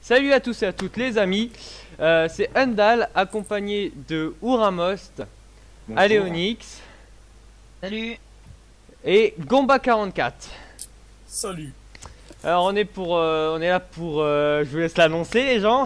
Salut à tous et à toutes les amis, c'est Undal accompagné de Uramost, Bonjour. Aléonix Salut. et Gomba44. Salut. Alors on est là pour, je vous laisse l'annoncer les gens.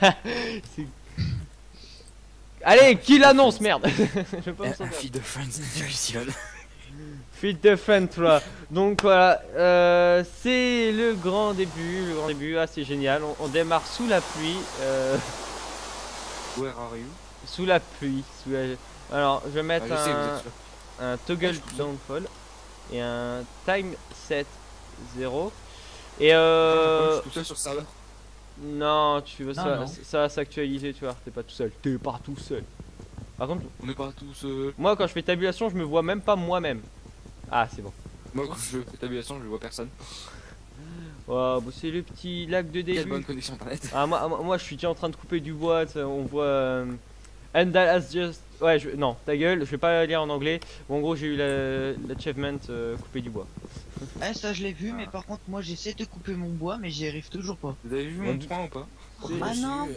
Allez, qui l'annonce, merde. Je peux me Un sentir. feed de Friends Discussion. Feed the Friend 3. Donc voilà, c'est le grand début, ah c'est génial, on démarre sous la pluie, Where are you? sous la pluie, alors je vais mettre Ah, je sais, vous êtes sûr. un toggle downfall et un time set 0 et Je suis tout seul sur le serveur. non, tu veux ça, non. ça va s'actualiser, tu vois, t'es pas tout seul, t'es pas tout seul. Par contre, On n'est pas tous. moi quand je fais tabulation, je me vois même pas moi-même. Ah c'est bon. Moi, quand je fais tabulation, je vois personne. Wow, bon, c'est le petit lac de Quelle début. bonne connexion internet. Ah moi je suis déjà en train de couper du bois, on voit Endal has just... Ouais, non, ta gueule, je vais pas lire en anglais. Bon, en gros j'ai eu l'achievement couper du bois. Ah, ça je l'ai vu, mais par contre moi j'essaie de couper mon bois, mais j'y arrive toujours pas. Vous avez vu mon point ou pas? Ah non,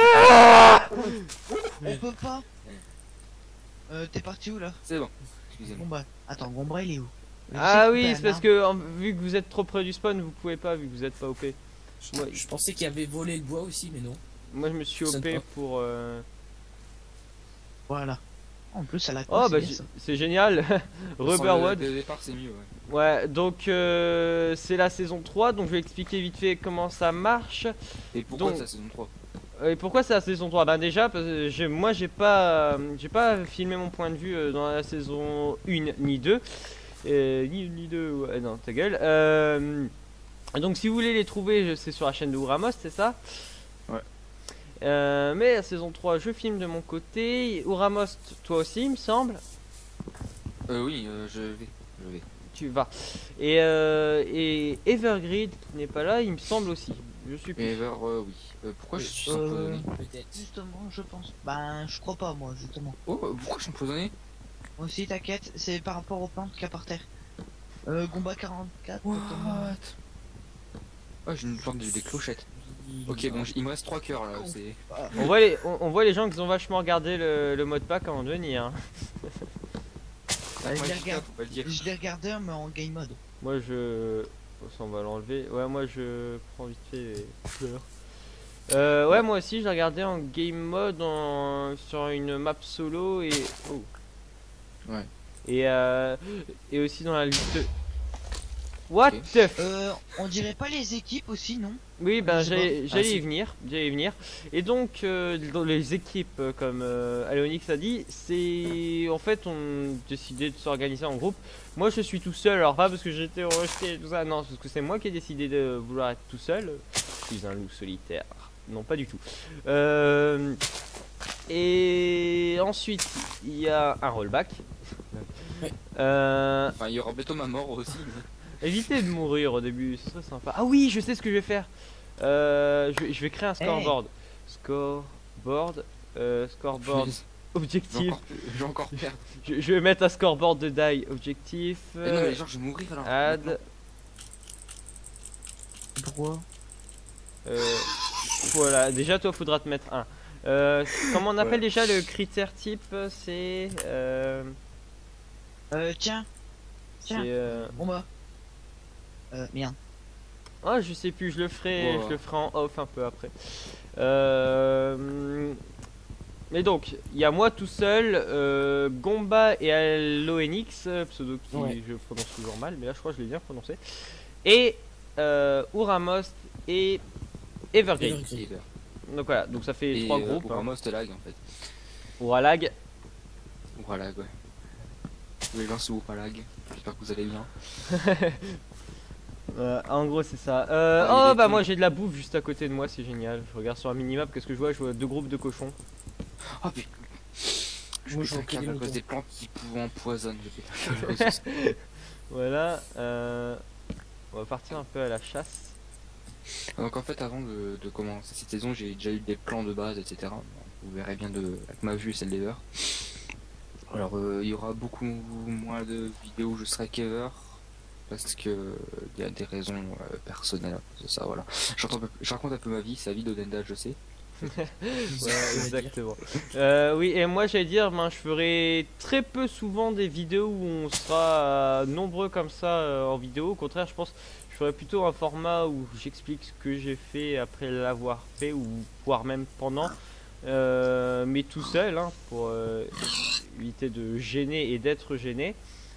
on peut pas. T'es parti où là? C'est bon, excusez-moi. Gomba. Attends, Gomba il est où? Ah oui, c'est parce que vu que vous êtes trop près du spawn, vous pouvez pas, vu que vous êtes pas OP. Je pensais qu'il avait volé le bois aussi, mais non. Moi je me suis Ça OP ne va. pour... Voilà. En plus, elle a Oh bah c'est génial. Rubberwood. Au départ, c'est mieux, ouais. Ouais, donc c'est la saison 3, donc je vais expliquer vite fait comment ça marche. Et pourquoi Donc- ça saison 3? Et pourquoi c'est la saison 3? Ben déjà, parce que moi j'ai pas filmé mon point de vue dans la saison 1 ni 2. Ni 2, ouais, non, ta gueule. Donc si vous voulez les trouver, c'est sur la chaîne de Uramos, c'est ça? Ouais. Mais la saison 3, je filme de mon côté. Uramos, toi aussi, il me semble. Oui, je vais. Tu vas. Et Evergrid, qui n'est pas là, il me semble aussi. Je suis plus. Et vers, oui. Pourquoi je suis empoisonné? Peut-être. Justement, je pense. Ben, je crois pas moi, justement. Oh, pourquoi je suis empoisonné? Moi aussi, t'inquiète, c'est par rapport aux plantes qu'il y a par terre. Gomba 44. What? Oh, j'ai une plante des clochettes. Ok, bon, il me reste 3 cœurs là, c'est. On voit les gens qui ont vachement regardé le mode pack avant de venir. Hein. Je Ouais, l'ai regardé. faut pas le dire. Je l'ai regardé, mais en game mode. Moi je... Oh, ça on va l'enlever. Ouais, moi je prends vite fait les fleurs. Ouais, moi aussi j'ai regardé en game mode sur une map solo et... Oh. Ouais. Et aussi dans la lutte... What Ok. the f... On dirait pas les équipes aussi, non? Oui, ben Je sais pas. j'allais si. y venir, Et donc, dans les équipes, comme Aléonix a dit, c'est... En fait, on décidait de s'organiser en groupe. Moi, je suis tout seul, alors pas parce que j'étais rejeté et tout ça, non, c'est parce que c'est moi qui ai décidé de vouloir être tout seul. Je suis un loup solitaire. Non, pas du tout. Et ensuite, il y a un rollback. Enfin, il y aura bientôt ma mort aussi. Évitez de mourir au début, ce serait sympa. Ah oui, je sais ce que je vais faire. Je vais créer un scoreboard. Scoreboard. Scoreboard. Objectif. Je vais encore perdre. Je vais mettre un scoreboard de die. Objectif. Mais non, mais genre, je vais mourir alors. Add. Pourquoi? Voilà, déjà toi faudra te mettre un. Comment on appelle Ouais. déjà le critère type? C'est. Tiens, C'est. Gomba. Merde. Ah, je sais plus, je le ferai en off un peu après. Mais donc, il y a moi tout seul, Gomba et Aloenix, pseudo qui Ouais. je prononce toujours mal, mais là je crois que je l'ai bien prononcé. Et Uramost et Evergreen. Evergreen. Donc voilà, donc ça fait 3 groupes. Pour moi, c'était lag en fait. Uralag. Ouralag, ouais. Les gens c'est Ouralag. J'espère que vous allez bien. En gros c'est ça. il Oh est bah tout. moi j'ai de la bouffe juste à côté de moi, c'est génial. Je regarde sur la minimap, qu'est-ce que je vois? Je vois 2 groupes de cochons. Oh putain. Je Moi, vais je vois un que des câble à cause moutons. des plantes qui empoisonnent. Je vais péter. Voilà. On va partir un peu à la chasse. Donc en fait, avant de commencer cette saison, j'ai déjà eu des plans de base, etc. Vous verrez bien avec ma vue et celle d'Ever. Alors il y aura beaucoup moins de vidéos où je serai qu'Ever. parce que il y a des raisons personnelles. C'est ça, voilà. Je raconte un peu ma vie, sa vie d'Odenda, je sais. Ouais, exactement. Oui, et moi j'allais dire, ben, je ferai très peu souvent des vidéos où on sera nombreux comme ça en vidéo. Au contraire, je pense que je ferai plutôt un format où j'explique ce que j'ai fait après l'avoir fait, ou voire même pendant. Mais tout seul, hein, pour éviter de gêner et d'être gêné.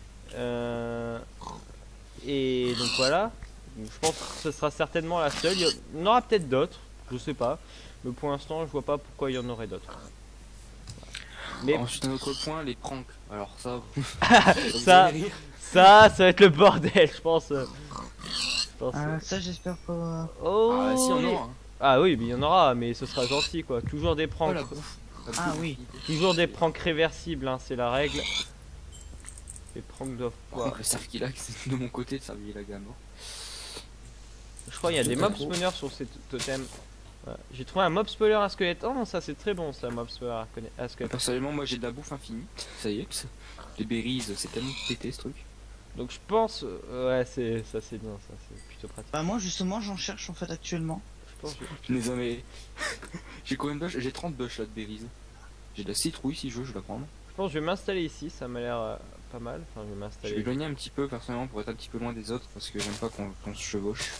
Et donc voilà. Donc, je pense que ce sera certainement la seule. Il y en aura peut-être d'autres, je sais pas. Mais pour l'instant, je vois pas pourquoi il y en aurait d'autres. Mais Ensuite, un autre point, les pranks. Alors ça, ça, ça va être le bordel, je pense. Ça, j'espère pas. Oh, ah si on aura. Hein. ah oui, mais il y en aura, mais ce sera gentil quoi. Toujours des Oh pranks. la bouffe. Ah oui. Toujours des pranks réversibles, hein, c'est la règle. Les pranks doivent Par quoi. contre, le Sarkilag, c'est de mon côté de Sarkilag à mort. Je crois qu'il y a des mob spawners sur ces totems. Ouais. J'ai trouvé un mob spawner à squelette. Oh non, ça c'est très bon ça, mob spawner à squelette. Personnellement, moi j'ai de la bouffe infinie. Ça y est, les berries, c'est tellement pété ce truc. Donc je pense, ouais, c'est ça, c'est bien, ça c'est plutôt pratique. Bah moi justement j'en cherche en fait actuellement. Je pense que Mais j'ai combien de bush? J'ai 30 bush là de berries. J'ai de la citrouille si je veux, je vais la prendre. je pense que je vais m'installer ici, ça m'a l'air pas mal. Enfin, je vais Je vais m'installer. éloigner un petit peu personnellement pour être un petit peu loin des autres parce que j'aime pas qu'on se chevauche.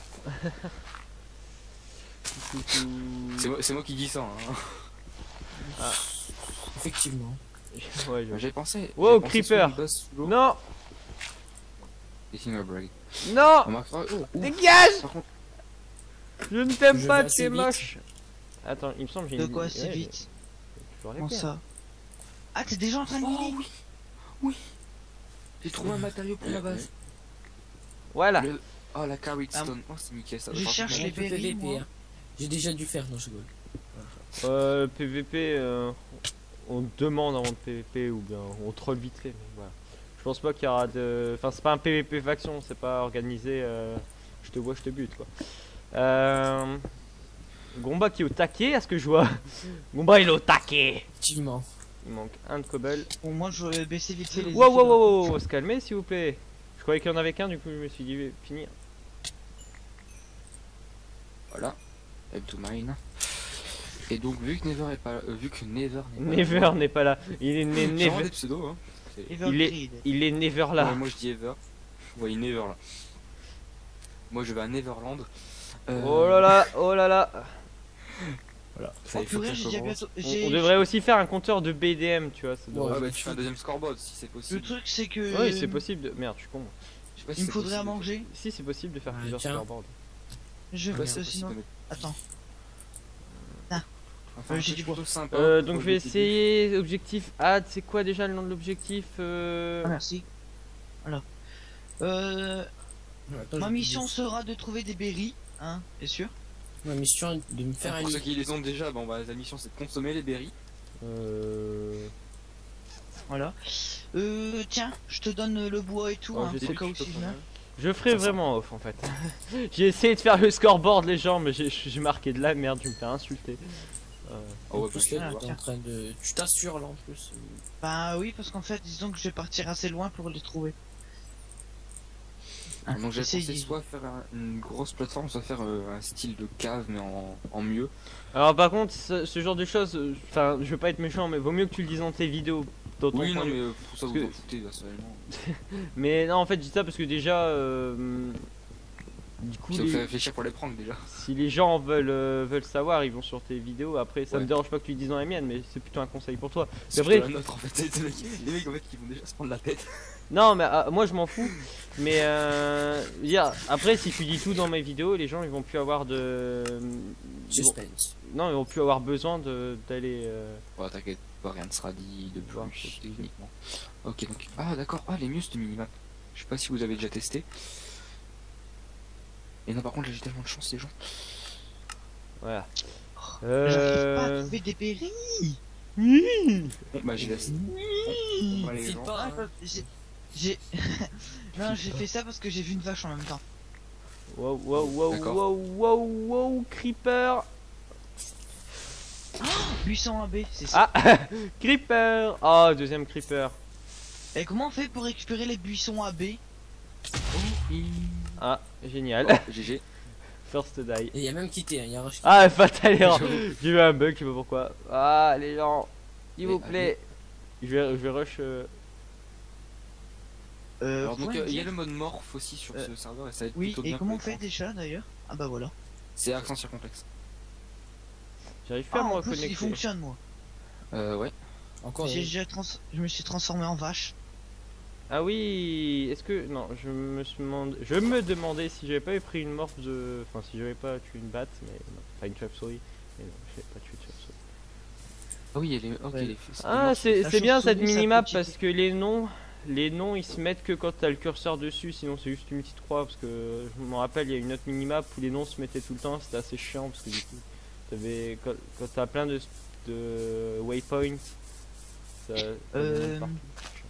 C'est moi qui dis ça. Hein. Effectivement. Ouais, J'ai pensé. Wow, j'ai pensé creeper. sur une boss sous l'eau. Non, Taking a break. non, On marquera- oh, ouf. dégage. Par contre, Je ne t'aime Je pas, vais tu es assez vite. moche. Attends, il me semble que j'ai De une- quoi assez ouais, vite? je l'aurais Comment fait, hein. ça? Ah t'es déjà en train de oh miner? oui, j'ai trouvé un matériau pour la base. Voilà. Oh la carry stone, oh c'est nickel ça. Je Par cherche contre, les Un peu berries, PVP, moi. hein. J'ai déjà dû faire, non je rigole. PVP, on demande avant de PVP ou bien on troll vite fait. Mais voilà. Je pense pas qu'il y aura de. Enfin, c'est pas un PVP faction, c'est pas organisé. Je te vois, je te bute quoi. Gomba qui est au taquet, à ce que je vois. Gomba il est au taquet. Effectivement. Il manque un de cobble. Bon moi je vais baisser vite fait les Wow, wow, équipes. wow, wow, se calmer s'il vous plaît. Je croyais qu'il y en avait qu'un, du coup je me suis dit finir. Voilà, help to mine. Et donc vu que Never est pas là, vu que Never n'est pas Never là, n'est pas là. Il est j'ai vraiment never. des pseudos hein. Evergrid. Il est never là. Ouais, moi je dis Ever. Ouais, Never là. Moi je vais à Neverland. Oh là là, oh là là. Voilà. Oh Ça, il faut purée que j'ai ça déjà commence. bientôt. On devrait aussi faire un compteur de BDM, tu vois. Ça devrait- Ouais, Ah bah tu fais un deuxième scoreboard si c'est Le possible. truc c'est que. Oui, c'est possible. De... Merde, je suis con. Je sais pas si Il me c'est faudrait à possible. manger. Si, c'est possible de faire Ah, plusieurs tiens. scoreboards. Je Ouais, vais c'est sinon. possible. Attends. Enfin, j'ai j'ai du du plutôt sympa. Donc je vais essayer. Objectif add, c'est quoi déjà le nom de l'objectif Ah merci. Voilà. Attends, Ma je- mission sera de trouver des berries, hein, bien sûr. Ma mission est de me faire un Pour ceux lit. qui les ont déjà, bon bah la mission c'est de consommer les berries. Voilà. Tiens, je te donne le bois et tout, Oh, hein, je sais au cas où plutôt si je pas viens. mal. Je ferai Ça vraiment off en fait. J'ai essayé de faire le scoreboard les gens, mais j'ai marqué de la merde, tu me fais insulter. Oh En ouais, plus, bah, là, tiens. t'es en train de. Tu t'assures là en plus. Bah oui, parce qu'en fait, disons que je vais partir assez loin pour les trouver. donc j'ai Essaye. pensé soit faire une grosse plateforme, soit faire un style de cave mais en mieux. Alors par contre, ce genre de choses, enfin je veux pas être méchant, mais vaut mieux que tu le dises dans tes vidéos. Dans ton Oui point non de vue. mais pour ça Parce vous que- en foutez personnellement. Mais non, en fait, je dis ça parce que déjà, du coup, Ça vous fait réfléchir pour les pranks déjà. si les gens veulent savoir, ils vont sur tes vidéos. Après, ça Ouais. me dérange pas que tu le dises dans les miennes, mais c'est plutôt un conseil pour toi. C'est vrai. plutôt la nôtre en fait. C'est les mecs en fait qui vont déjà se prendre la tête. Non, mais moi je m'en fous. Mais dire, après, si tu dis tout dans mes vidéos, les gens ils vont plus avoir de. ils vont- Suspense. Non, ils vont plus avoir besoin d'aller. Bon t'inquiète pas, rien ne sera dit de Voir, plus c'est techniquement. Ok donc. Ah d'accord, ah les mieux cette minimap. Je sais pas si vous avez déjà testé. Et non par contre là j'ai tellement de chance les gens. Voilà. J'arrive pas à trouver des berries. Bon bah j'ai laissé. Bon, bah, les File gens. pas, hein. J'ai. Non, j'ai fait ça parce que j'ai vu une vache en même temps. Wow, wow, wow, D'accord. wow, wow, wow, creeper. Buisson AB, c'est ça. Ah, creeper. Oh, deuxième creeper. Et comment on fait pour récupérer les buissons AB? Ah, génial. GG. First die. Et il y a même quitté, hein, il y a rush. Ah, fatal erreur. J'ai eu un bug, je sais pas pourquoi. Ah, les gens, s'il vous plaît. Je vais rush. Alors vous donc pouvez me il y a dire- le mode morph aussi sur ce serveur et ça va être Oui, plutôt et bien. comment on pour les fait déjà d'ailleurs? Ah bah voilà. C'est accent circonflexe. J'arrive plus à me En plus il reconnecter. fonctionne moi. Ouais. Encore Je me suis transformé en vache. Ah oui, est-ce que. Non, je me demandais si j'avais pas pris une morph de. Enfin, si j'avais pas tué une batte, mais non. Enfin, une chauve-souris. Mais non, j'ai pas tué de chauve-souris. Ah oui, elle est. Ok, Ouais. elle est Ah, La c'est bien cette chauve-souris, ça minimap petite- parce que les noms ils se mettent que quand t'as le curseur dessus, sinon c'est juste une petite croix. Parce que je me rappelle, il y a une autre minimap où les noms se mettaient tout le temps, c'était assez chiant parce que du coup, quand t'as plein de waypoints, ça demande partout.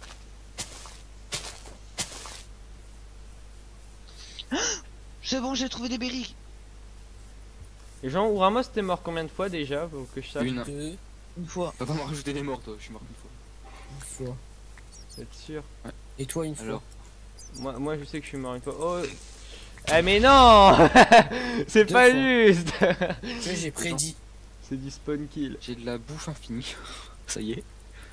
C'est bon, j'ai trouvé des berries. Et Jean Ouramos, t'es mort combien de fois déjà pour que je sache? Une. deux, Une fois. T'as pas m'en rajouter des morts toi, je suis mort une fois. une fois. Vous êtes sûr? Et toi une fois. Alors. Moi je sais que je suis mort une fois. Oh! Eh mais non! C'est Deux pas fois. juste! Tu vois, j'ai prédit. C'est du spawn kill. J'ai de la bouffe infinie. Ça y est.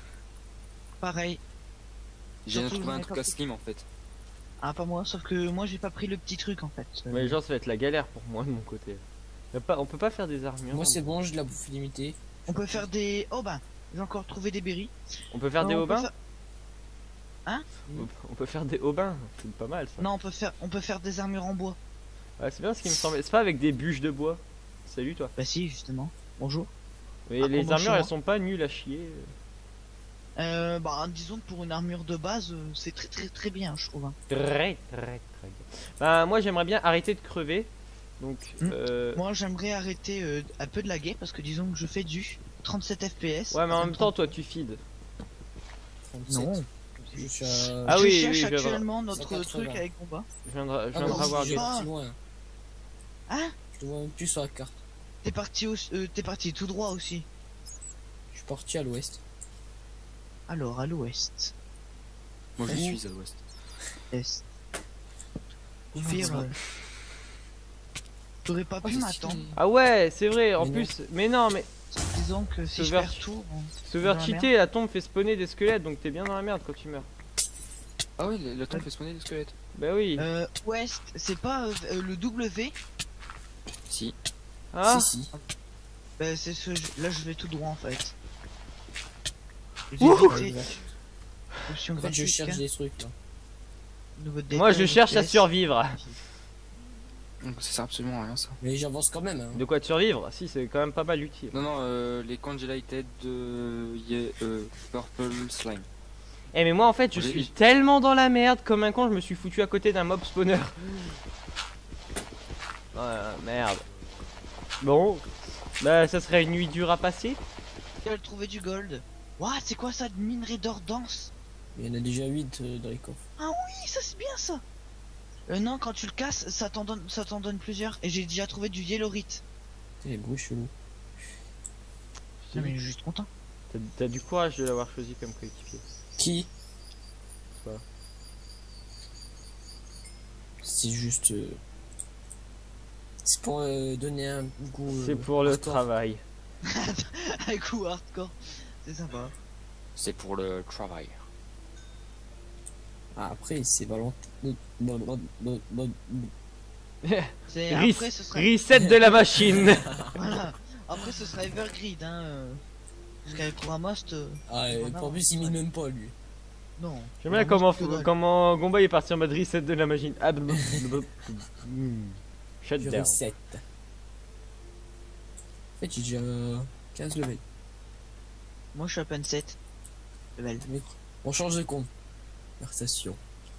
Pareil. J'ai Surtout, trouvé j'en un ai truc pas à pris. slim en fait. Ah pas moi, sauf que moi j'ai pas pris le petit truc en fait. Mais genre ça va être la galère pour moi de mon côté. On peut pas faire des armures. Moi c'est bon, j'ai de la bouffe illimitée. On peut faire des... Oh bah, j'ai encore trouvé des berries. On peut faire des Non, on peut aubins? faire- On peut faire des aubins, c'est pas mal ça. Non, on peut faire des armures en bois. Ouais, c'est bien ce qui me semblait. C'est pas avec des bûches de bois. Salut toi. Bah si, justement. Bonjour. Mais Ah, les comment armures chez moi elles sont pas nulles à chier. Bah disons que pour une armure de base, c'est très bien, je trouve. Hein. Très bien. Bah moi j'aimerais bien arrêter de crever. Donc Moi j'aimerais arrêter un peu de laguer parce que disons que je fais du 37 FPS. ouais mais en même temps toi tu feed. 37. Non. Je suis à... Ah je oui, cherche oui, je viendrai. actuellement notre 180. truc avec combat. Je viendrai Ah non, voir je vais Ah. plus loin. Hein? Je te vois même plus sur la carte. T'es parti tout droit aussi. Je suis parti à l'ouest. Alors à l'ouest. Moi je Où suis à l'ouest. Est. Pire, t'aurais pas pu m'attendre. Ah ouais c'est vrai en Mais non. plus. Mais non mais Disons que si Ce je vers- perds tout. ce Dans la cheaté la tombe fait spawner des squelettes donc t'es bien dans la merde quand tu meurs. Ah ouais, la tombe fait spawner des squelettes. Bah oui. Ouest, c'est pas le W. Si. Ah Si, si. Bah c'est là je vais tout droit en fait. Ouh. J'ai évité option En fait, je gratuite, cherche hein. des trucs là. Nouveau moi je détail, cherche à FPS. survivre. Donc ça sert absolument à rien ça. Mais j'avance quand même. Hein. De quoi de survivre? Si c'est quand même pas mal utile. Non, non, les congelated purple slime. Eh mais moi en fait je Oui. suis tellement dans la merde comme un con je me suis foutu à côté d'un mob spawner. Merde. Bon. Bah ça serait une nuit dure à passer. Elle trouvait du gold. Ouah, c'est quoi ça de minerai d'or dense? Il y en a déjà 8 Dracoff. Oui, ça c'est bien ça. Non, quand tu le casses, ça t'en donne plusieurs. Et j'ai déjà trouvé du yellowite. C'est bruit chelou. Non mais je suis juste content. T'as du courage de l'avoir choisi comme coéquipier. Qui? Toi. C'est juste. C'est pour donner un goût. C'est pour le hardcore. travail. Un coup hardcore. C'est sympa. C'est pour le travail. Ah, après, c'est Valentin. C'est Res- après ce serait Reset de la machine. voilà. Après ce sera Evergrid hein. Parce qu'avec Ramost Ah, et Voilà. en plus, il mine même pas lui. non. J'aime bien comment Gomba est parti en mode reset de la machine. Ah, Shut Je down. reset. En fait, j'ai déjà 15 levels. Moi je suis à peine 7. Level. Mec, on change de compte. Conversation.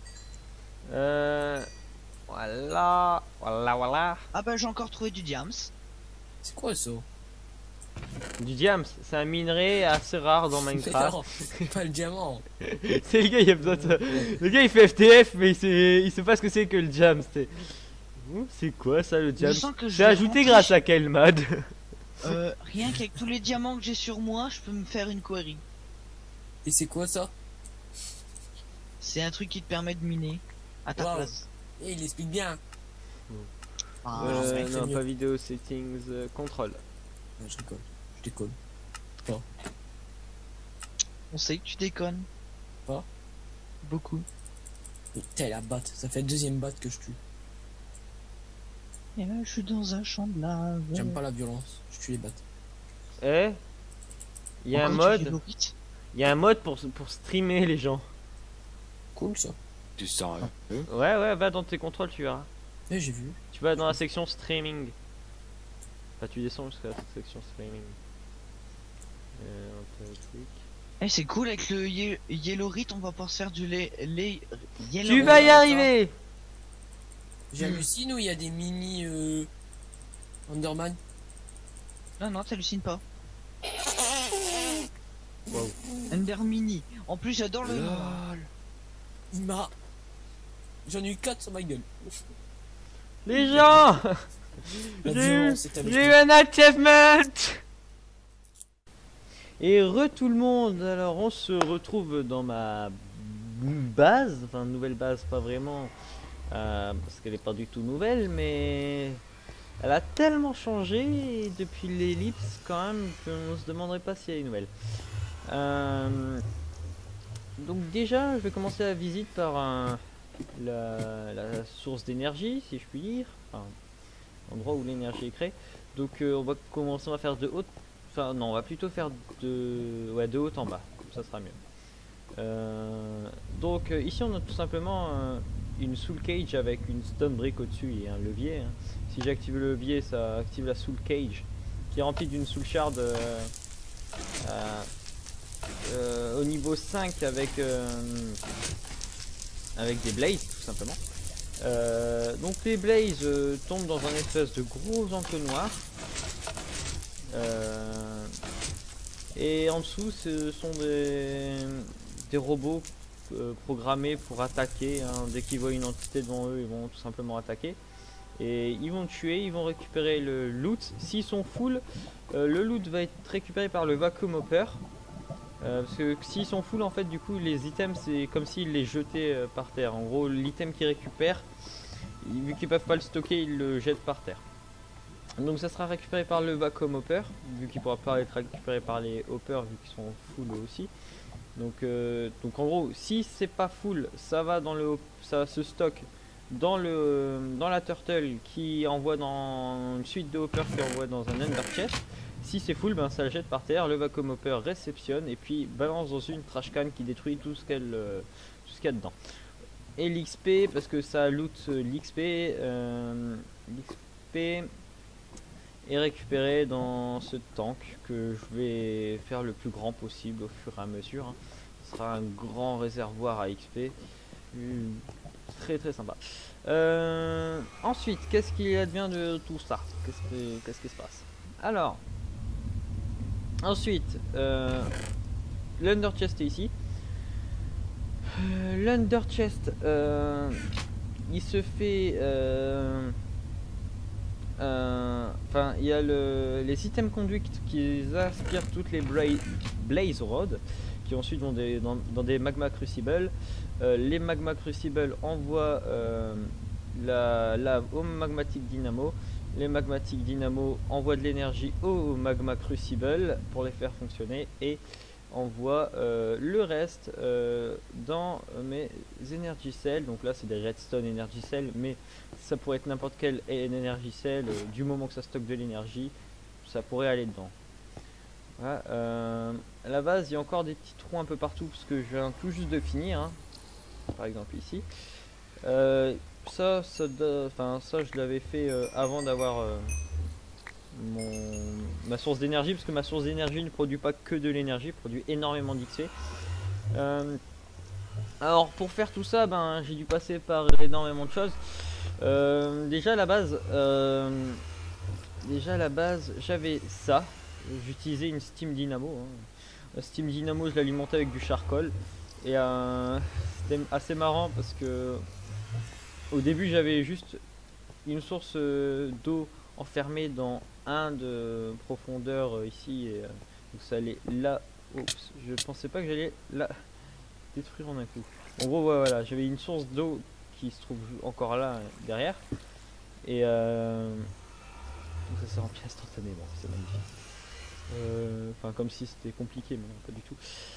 Voilà. Ah bah j'ai encore trouvé du diams. C'est quoi ça? Du diams, c'est un minerai assez rare dans Minecraft. Non, c'est pas le diamant. C'est le gars, il a besoin de... Le gars il fait FTF mais il sait pas ce que c'est que le diams. C'est quoi ça le diams? Je sens que je C'est vais ajouté rentrer grâce à quel mod? Rien qu'avec tous les diamants que j'ai sur moi, je peux me faire une query. Et c'est quoi ça? C'est un truc qui te permet de miner à ta Wow. place. Et il explique bien. Ah, je sais que c'est non, mieux. pas vidéo settings, contrôle. Je déconne. Je déconne. on sait que tu déconnes. Pas. Beaucoup. Putain, la batte. Ça fait la deuxième batte que je tue. Et là, je suis dans un champ de lave. J'aime pas la violence. Je tue les battes. Eh, il y a un Encore du mode, Yellowrit. il y a un mode pour streamer les gens. Cool ça. Tu sens un peu. Ouais, va dans tes contrôles, tu verras. Eh, j'ai vu. Tu vas dans la section streaming. Enfin, tu descends jusqu'à la section streaming. On peut cliquer. Eh, c'est cool avec le Yellowrit, on va pouvoir se faire du lait. Tu vas y arriver! J'hallucine ou il y a des mini Underman. Non, t'hallucines pas. Wow. Ender Mini. En plus, j'adore le nom. Il m'a. J'en ai eu 4 sur ma gueule. Les gens! La J'ai violence est avec eu nous. un achievement! Et tout le monde, alors on se retrouve dans ma base, enfin nouvelle base pas vraiment, parce qu'elle est pas du tout nouvelle, mais elle a tellement changé depuis l'ellipse quand même qu'on se demanderait pas si elle est nouvelle. Donc déjà je vais commencer la visite par la source d'énergie si je puis dire, enfin, l'endroit où l'énergie est créée. Donc on va commencer, on va faire de haute. Enfin non, on va plutôt faire de haut en bas, ça sera mieux. Donc ici on a tout simplement une soul cage avec une stone brick au-dessus et un levier. Hein. Si j'active le levier, ça active la soul cage qui est remplie d'une soul shard au niveau 5 avec des blazes tout simplement. Donc les blazes tombent dans un espèce de gros entonnoir. Et en dessous ce sont des robots programmés pour attaquer, hein. Dès qu'ils voient une entité devant eux, ils vont tout simplement attaquer et ils vont tuer, ils vont récupérer le loot. S'ils sont full, le loot va être récupéré par le vacuum hopper, parce que s'ils sont full, en fait du coup les items c'est comme s'ils les jetaient par terre. En gros l'item qu'ils récupèrent, vu qu'ils peuvent pas le stocker, ils le jettent par terre. Donc ça sera récupéré par le vacuum hopper, vu qu'il pourra pas être récupéré par les hoppers vu qu'ils sont full aussi. Donc en gros, si c'est pas full, ça va dans ça se stocke dans la turtle qui envoie dans une suite de hoppers qui envoie dans un under chest. Si c'est full, ben ça le jette par terre, le vacuum hopper réceptionne et puis balance dans une trash can qui détruit tout ce qu'il y a dedans. Et l'XP, parce que ça loot l'XP, l'XP est récupéré dans ce tank que je vais faire le plus grand possible au fur et à mesure. Hein. Ce sera un grand réservoir à XP. Très sympa. Ensuite, qu'est-ce qu'il advient de tout ça? Qu'est-ce qui se passe? Alors, ensuite, l'under chest est ici. L'under chest, il se fait... Enfin, il y a les items conduct qui aspirent toutes les blaze rods qui ensuite vont dans des magma crucibles. Les magma crucibles envoient la lave au magmatic dynamo. Les magmatic dynamo envoient de l'énergie au magma crucible pour les faire fonctionner et envoie le reste dans mes energy cells. Donc là c'est des redstone energy cells, mais ça pourrait être n'importe quel energy cell, du moment que ça stocke de l'énergie ça pourrait aller dedans. Voilà, à la base il y a encore des petits trous un peu partout parce que je viens tout juste de finir, hein. Par exemple ici ça je l'avais fait avant d'avoir ma source d'énergie, parce que ma source d'énergie ne produit pas que de l'énergie, produit énormément d'XP. Alors pour faire tout ça, ben j'ai dû passer par énormément de choses. Déjà à la base j'avais ça, j'utilisais une Steam Dynamo, hein. La Steam Dynamo je l'alimentais avec du charcoal et c'était assez marrant parce que au début j'avais juste une source d'eau enfermée dans de profondeur ici et donc ça allait là. Oups, je pensais pas que j'allais la détruire en un coup. En gros voilà, j'avais une source d'eau qui se trouve encore là derrière. Et donc ça s'est rempli instantanément, c'est magnifique. Enfin comme si c'était compliqué, mais non, pas du tout.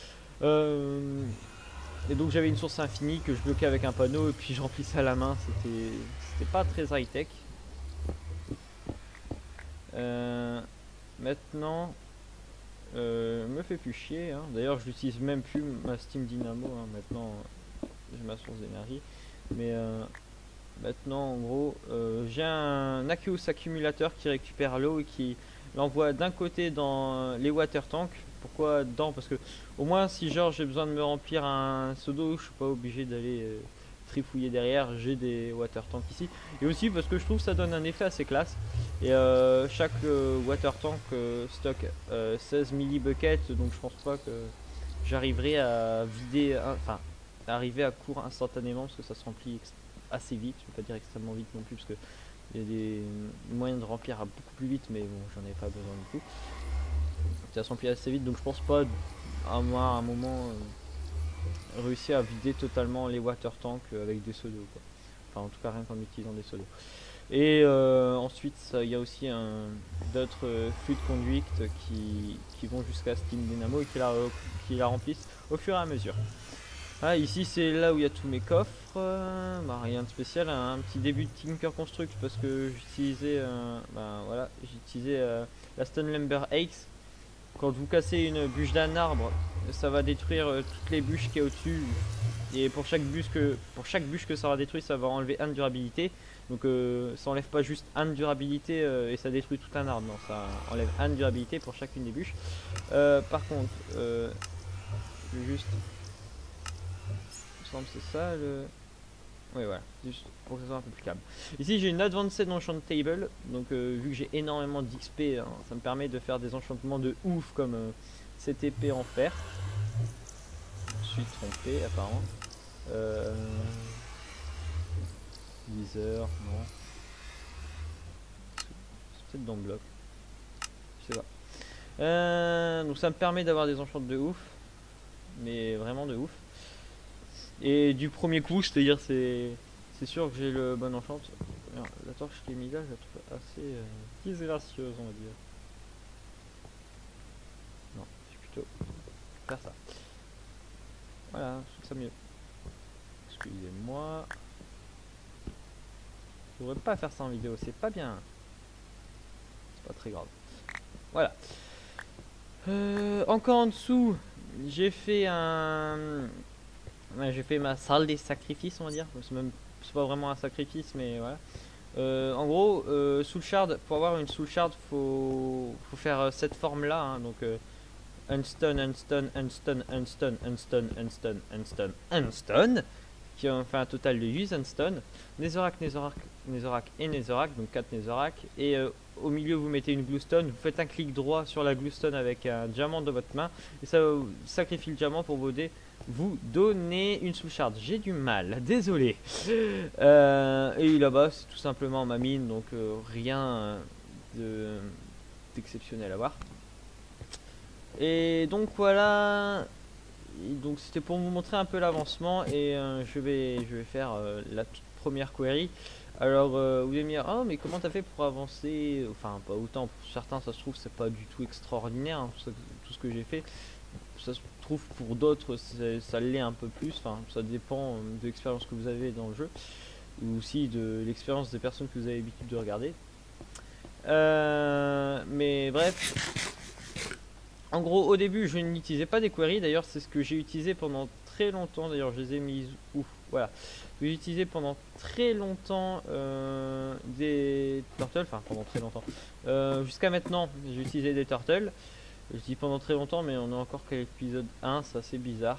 Et donc j'avais une source infinie que je bloquais avec un panneau et puis je remplissais à la main, c'était pas très high tech. Maintenant me fait plus chier, hein. D'ailleurs je n'utilise même plus ma Steam Dynamo, hein. Maintenant j'ai ma source d'énergie, mais maintenant en gros j'ai un Aqueous accumulateur qui récupère l'eau et qui l'envoie d'un côté dans les water tanks. Pourquoi dedans? Parce que au moins si genre j'ai besoin de me remplir un seau d'eau, je suis pas obligé d'aller trifouiller derrière, j'ai des water tanks ici. Et aussi parce que je trouve que ça donne un effet assez classe. Et chaque water tank stocke 16 millibuckets, donc je pense pas que j'arriverai à vider, enfin arriver à court instantanément parce que ça se remplit assez vite. Je vais pas dire extrêmement vite non plus parce que il y a des moyens de remplir à beaucoup plus vite, mais bon j'en ai pas besoin du tout. Ça se remplit assez vite, donc je pense pas à moi à un moment réussir à vider totalement les water tanks avec des seaux d'eau, quoi. Enfin en tout cas rien qu'en utilisant des seaux d'eau. Et ensuite il y a aussi d'autres flux de conduite qui vont jusqu'à Steam Dynamo et qui la remplissent au fur et à mesure. Ah, ici c'est là où il y a tous mes coffres, bah, rien de spécial, un petit début de Tinker Construct parce que j'utilisais voilà, j'utilisais la Stone Lumber Axe. Quand vous cassez une bûche d'un arbre, ça va détruire toutes les bûches qui est au-dessus. Et pour chaque bûche que ça aura détruit, ça va enlever 1 de durabilité. Donc ça enlève pas juste 1 de durabilité et ça détruit tout un arbre. Non, ça enlève 1 de durabilité pour chacune des bûches. Par contre, je vais juste... Il me semble que c'est ça le... Oui voilà, juste pour que ça soit un peu plus calme. Ici j'ai une Advanced Enchant Table, donc vu que j'ai énormément d'XP, hein, ça me permet de faire des enchantements de ouf comme cette épée en fer. Je suis trompé apparemment. Wither, non. C'est peut-être dans le bloc. Je sais pas. Donc ça me permet d'avoir des enchantements de ouf. Mais vraiment de ouf. Et du premier coup, c'est-à-dire c'est sûr que j'ai le bon enchant. La torche qui est mise là, je la trouve assez disgracieuse, on va dire. Non, je vais plutôt faire ça. Voilà, je trouve ça mieux. Excusez-moi. Je devrais pas faire ça en vidéo, c'est pas bien. C'est pas très grave. Voilà. Encore en dessous, j'ai fait j'ai fait ma salle des sacrifices, on va dire. C'est pas vraiment un sacrifice, mais voilà. En gros, soul shard, pour avoir une soul shard, faut faire cette forme là, hein, donc unstun, unstun, unstun, unstun, unstun, unstun, unstun, unstun, qui en fait un total de 8 unstun. Netherrack, Netherrack, Netherrack et Netherrack, donc 4 Netherrack. Et au milieu, vous mettez une gluestone, vous faites un clic droit sur la gluestone avec un diamant dans votre main, et ça sacrifie le diamant pour vous donner une soul shard. J'ai du mal, désolé. Et là-bas, c'est tout simplement ma mine, donc rien d'exceptionnel à voir. Et donc voilà. Et donc c'était pour vous montrer un peu l'avancement et je vais faire la toute première query. Alors vous allez me dire, oh mais comment t'as fait pour avancer? Enfin pas autant, pour certains ça se trouve c'est pas du tout extraordinaire, hein, tout ce que j'ai fait. Ça se trouve pour d'autres ça l'est un peu plus, enfin ça dépend de l'expérience que vous avez dans le jeu ou aussi de l'expérience des personnes que vous avez l'habitude de regarder. Mais bref, en gros au début je n'utilisais pas des queries, d'ailleurs c'est ce que j'ai utilisé pendant très longtemps, d'ailleurs je les ai mises ouf, voilà. J'ai utilisé pendant très longtemps des turtles, enfin pendant très longtemps, jusqu'à maintenant j'ai utilisé des turtles. Je dis pendant très longtemps, mais on est encore qu'à l'épisode 1, c'est assez bizarre.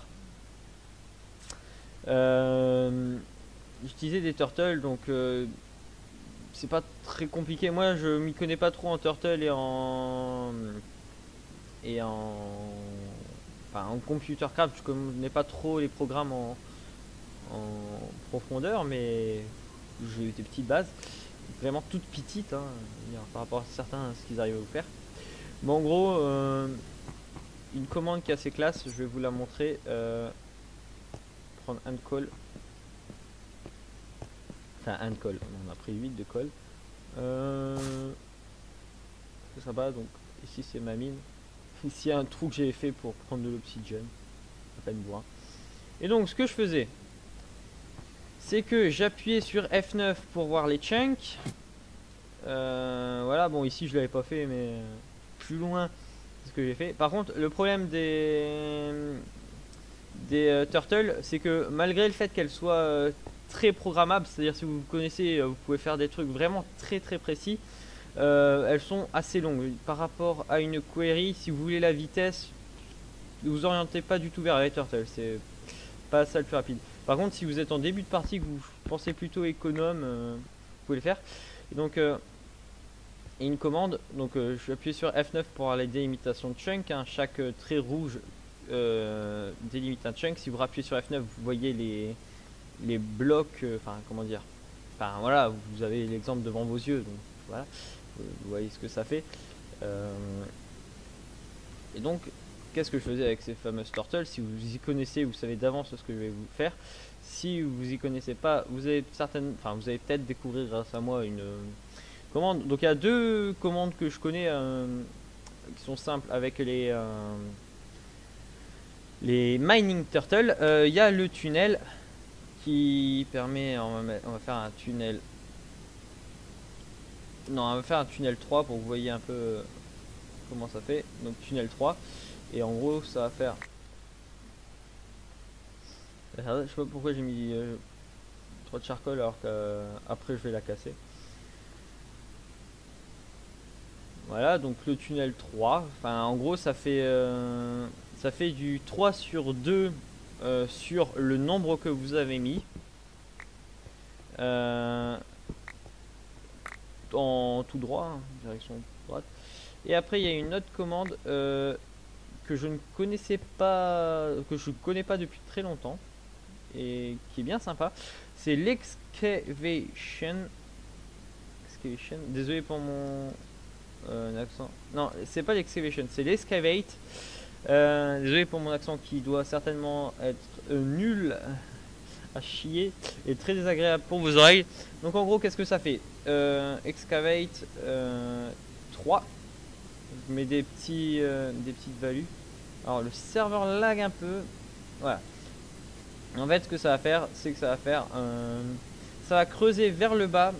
J'utilisais des turtles, donc c'est pas très compliqué. Moi, je m'y connais pas trop en turtle enfin, en computer craft. Je connais pas trop les programmes en profondeur, mais j'ai eu des petites bases, vraiment toutes petites, hein, par rapport à certains, ce qu'ils arrivent à vous faire. Bon, en gros, une commande qui est assez classe, je vais vous la montrer. Prendre un call. Enfin, un de colle. On a pris 8 de colle. C'est sympa. Donc, ici, c'est ma mine. Ici, il y a un trou que j'avais fait pour prendre de l'obsidienne. À peine bois. Et donc, ce que je faisais, c'est que j'appuyais sur F9 pour voir les chunks. Voilà, bon, ici, je l'avais pas fait, mais plus loin, c'est ce que j'ai fait. Par contre, le problème des turtles, c'est que malgré le fait qu'elles soient très programmables, c'est-à-dire si vous connaissez, vous pouvez faire des trucs vraiment très précis, elles sont assez longues par rapport à une query. Si vous voulez la vitesse, vous orientez pas du tout vers les turtles, c'est pas ça le plus rapide. Par contre, si vous êtes en début de partie, que vous pensez plutôt économe, vous pouvez le faire. Et donc une commande, donc je vais appuyer sur F9 pour avoir les délimitations de chunk, hein. Chaque trait rouge délimite un chunk. Si vous appuyez sur F9, vous voyez les blocs, enfin comment dire, enfin voilà, vous avez l'exemple devant vos yeux, donc voilà, vous voyez ce que ça fait. Et donc qu'est-ce que je faisais avec ces fameuses turtles? Si vous y connaissez, vous savez d'avance ce que je vais vous faire. Si vous y connaissez pas, vous allez peut-être découvrir grâce à moi une commande. Donc il y a deux commandes que je connais qui sont simples avec les mining turtles. Il y a le tunnel qui permet, on va faire un tunnel. Non, on va faire un tunnel 3 pour que vous voyez un peu comment ça fait. Donc tunnel 3. Et en gros, ça va faire. Je sais pas pourquoi j'ai mis 3 de charcoal alors qu'après je vais la casser. Voilà, donc le tunnel 3. Enfin, en gros, ça fait du 3 sur 2 sur le nombre que vous avez mis. En tout droit, hein, direction droite. Et après, il y a une autre commande que je ne connaissais pas, que je connais pas depuis très longtemps et qui est bien sympa. C'est l'excavation. Désolé pour mon accent. Non, c'est pas l'excavation, c'est l'excavate. Désolé pour mon accent qui doit certainement être nul à chier et très désagréable pour vos oreilles. Donc en gros, qu'est-ce que ça fait? Excavate 3. Je mets des petites values. Alors le serveur lag un peu. Voilà. En fait, ce que ça va faire, c'est que ça va faire, ça va creuser vers le bas.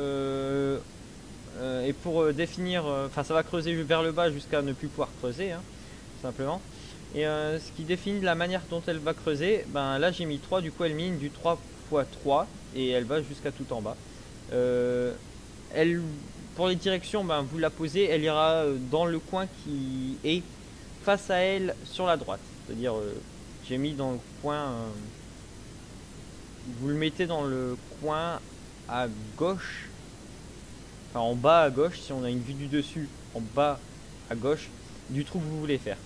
Et pour définir, enfin ça va creuser vers le bas jusqu'à ne plus pouvoir creuser, hein, simplement. Et ce qui définit la manière dont elle va creuser, ben là j'ai mis 3, du coup elle mine du 3 x 3 et elle va jusqu'à tout en bas. Pour les directions, ben, vous la posez, elle ira dans le coin qui est face à elle sur la droite. C'est-à-dire, j'ai mis dans le coin, vous le mettez dans le coin à gauche, enfin en bas à gauche, si on a une vue du dessus, en bas à gauche, du trou que vous voulez faire.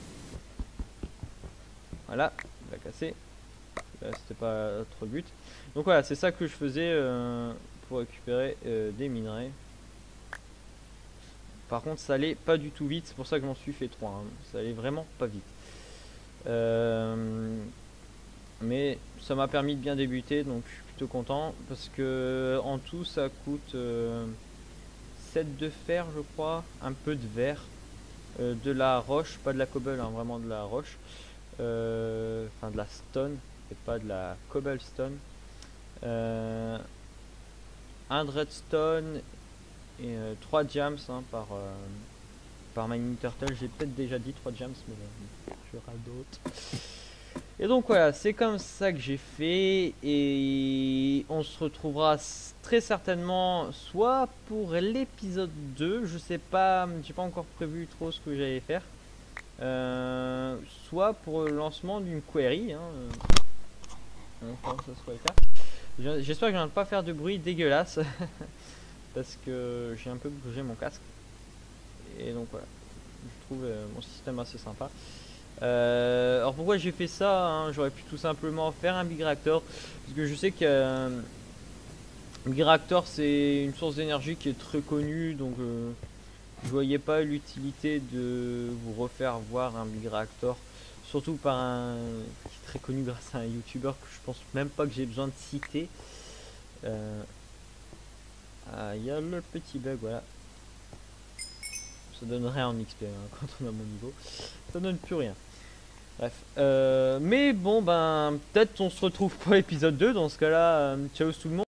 Voilà, il va casser. C'était pas trop le but. Donc voilà, c'est ça que je faisais pour récupérer des minerais. Par contre, ça allait pas du tout vite, c'est pour ça que j'en suis fait 3. Hein. Ça allait vraiment pas vite. Mais ça m'a permis de bien débuter, donc je suis plutôt content. Parce que en tout, ça coûte 7 de fer, je crois, un peu de verre, de la roche, pas de la cobble, hein, vraiment de la roche. Enfin de la stone, et pas de la cobblestone. Un redstone et 3 jams hein, par mining turtle. J'ai peut-être déjà dit 3 jams, mais je verrai d'autres. Et donc voilà, c'est comme ça que j'ai fait. Et on se retrouvera très certainement soit pour l'épisode 2, je sais pas, j'ai pas encore prévu trop ce que j'allais faire. Soit pour le lancement d'une query. Ça soit le cas. J'espère que je ne vais pas faire de bruit dégueulasse. Parce que j'ai un peu bougé mon casque. Et donc voilà. Je trouve mon système assez sympa. Alors pourquoi j'ai fait ça hein, j'aurais pu tout simplement faire un big reactor. Parce que je sais que big reactor c'est une source d'énergie qui est très connue. Donc je voyais pas l'utilité de vous refaire voir un big reactor. Surtout par un qui est très connu grâce à un youtubeur que je pense même pas que j'ai besoin de citer. Ah, il y a le petit bug, voilà. Ça donne rien en XP hein, quand on a mon niveau. Ça donne plus rien. Bref. Mais bon, ben, peut-être on se retrouve pour l'épisode 2. Dans ce cas-là, ciao tout le monde.